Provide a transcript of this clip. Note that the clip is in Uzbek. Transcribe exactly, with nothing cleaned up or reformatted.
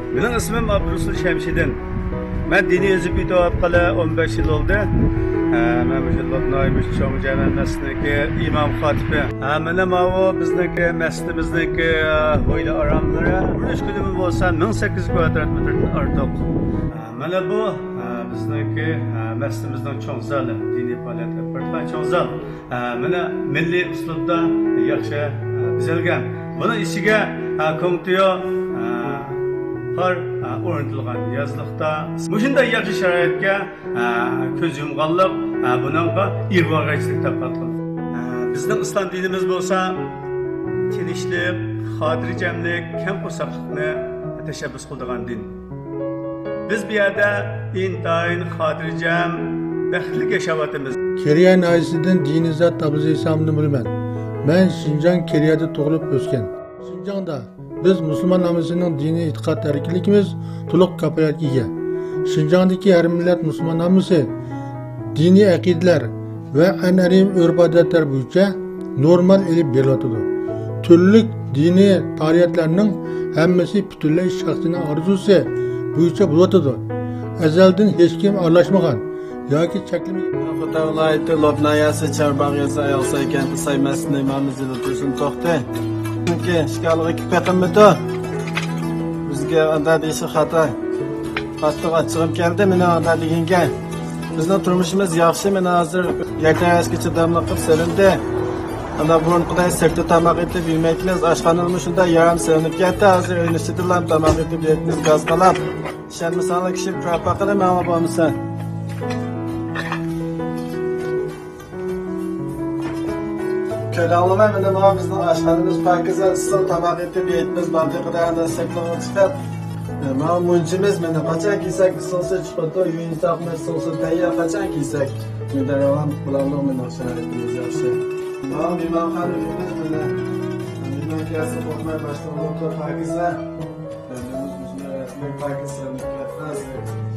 Benim ismim Abdurrasul Şemşidin. Ben dini yazıp itoatqalı on beş yıl oldu. Ben bu yıl Naymış Çoğu Cami Mescidindeki imam hatibi. Benim o bizdeki mescidimizdeki hoyla aramları. Üç günümüz olsa bin sekiz yüz kvadrat metreden artık. Mana bu bizdeki mescidimizden çoğu zal, dini faaliyet yaparken çoğu zal. Mana milli uslubda yaxşı düzelgen. Bunun içige komutuyor. Har o'rnatilgan yozliqda mushunday yaxshi sharoitga ko'z yumganlik buningga ig'vogarchilik topqatgan. Bizning islom dinimiz bo'lsa tinchlik, xotirjamlik, kam qo'rqoqlikni tashabbus qiladigan din. Biz bu yerda intayin xotirjam, baxtli yashayapmiz. Keriya naisidan dini zot Abu Isamni bilaman. Men Şinjan Keriyada tug'ilib o'sgan. Şinjanda biz Müslüman namazının dini itiqat erkinligimiz to'liq kafolatga ega. Şinjandagi har millat Müslüman namazı dini aqidalar va an'anaviy urf-odatlar bo'yicha normal elib beriladi. Turli dini tarixlarning hammasi butunlay shaxsining orzusi bo'yicha bo'ladi. Azaldan hech kim aralashmagan yoki cheklamagan. Xudo viloyati Lobnayasi Charbag'yasi ayolsa ekan saymasni imomimizni tursin to'xta. Ki şikalığı kipetimdi. Bizge anda deyişi xata. Qattiq açığım keldi meni anda deginge. Bizning turmushimiz yaxshi, meni hozir yakta yoshga chidamli qilib selindi. Ana burunqiday sirtda tamoq etib yemaymiz. Oshxonani shunda yarim sevinib ketdi. Hozir uyni ichida tamoq etib yeymiz gaz qalab. Ishonmasanlar kishi propa qilib mana bo'lmasa. Köylüğüme benim ama bizim aşklarımız Pakistan ıslım tabak etip yetmez bandı kadar seklerini çıkıp ama muncimiz beni kaçan giysek ısılsa çıkıp yüğün takma ısılsa teyye kaçan giysek müdür olan bulanlığı beni aşağı ettiğimiz yapşı ama imam hanımımız beni imam kıyası bakmaya başlamak Pakistan Pakistan Pakistan